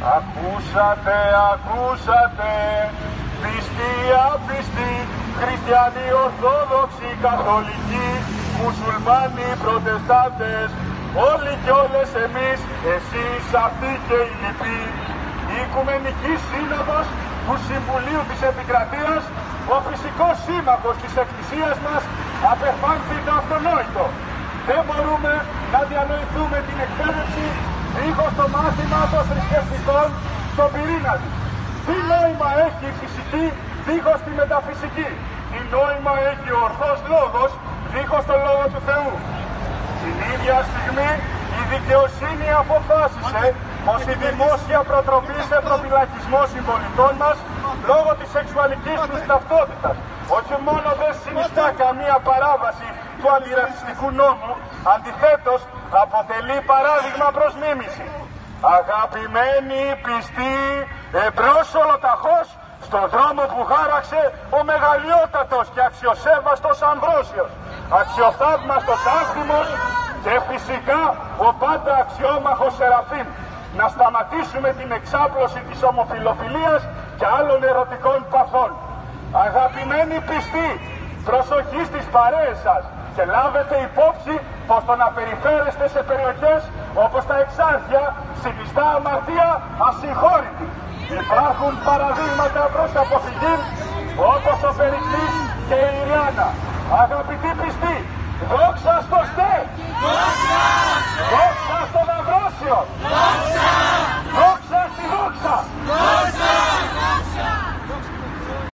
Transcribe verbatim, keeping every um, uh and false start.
Ακούσατε, ακούσατε, πιστοί, απιστοί, χριστιανοί, ορθόδοξοι, καθολικοί, μουσουλμάνοι, προτεστάντες, όλοι και όλες εμείς, εσείς, αυτοί και οι λοιποί, η Οικουμενική Σύνοδος του Συμβουλίου της Επικρατείας, ο φυσικός σύμμαχος της Εκκλησίας μας, απεφάνθη το αυτονόητο. Δεν μπορούμε να διανοηθούμε την εκπαίδευση δίχως το μάθημα των θρησκευτικών στον πυρήνα της. Τι νόημα έχει η φυσική δίχως τη μεταφυσική? Τι νόημα έχει ο ορθός λόγος δίχως το λόγο του Θεού? Την ίδια στιγμή η δικαιοσύνη αποφάσισε πως η δημόσια προτροπή σε προφυλακισμό συμπολιτών μας λόγω της σεξουαλικής τους ταυτότητας όχι μόνο δεν συνιστά καμία παράβαση του αντιρατσιστικού νόμου, αντιθέτως αποτελεί παράδειγμα προς μίμηση. Αγαπημένοι πιστοί, εμπρός ολοταχώς στον δρόμο που χάραξε ο μεγαλειότατος και αξιοσέβαστος Αμβρόσιος, αξιοθαύμαστος Άνθιμος και φυσικά ο πάντα αξιόμαχος Σεραφείμ. Να σταματήσουμε την εξάπλωση της ομοφιλοφιλίας και άλλων ερωτικών παθών. Αγαπημένοι πιστοί, προσοχή στις παρέες σας και λάβετε υπόψη πως το να περιφέρεστε σε περιοχές όπως τα Εξάρχεια συνιστά αμαρτία ασυγχώρητη. Υπάρχουν παραδείγματα προς αποφυγή όπως ο Περικλής και η Ιριάννα. Αγαπητοί πιστοί, δόξα στο ΣΤΕ! Δόξα! Δόξα στον Αμβρόσιο! Δόξα! Δόξα στη δόξα!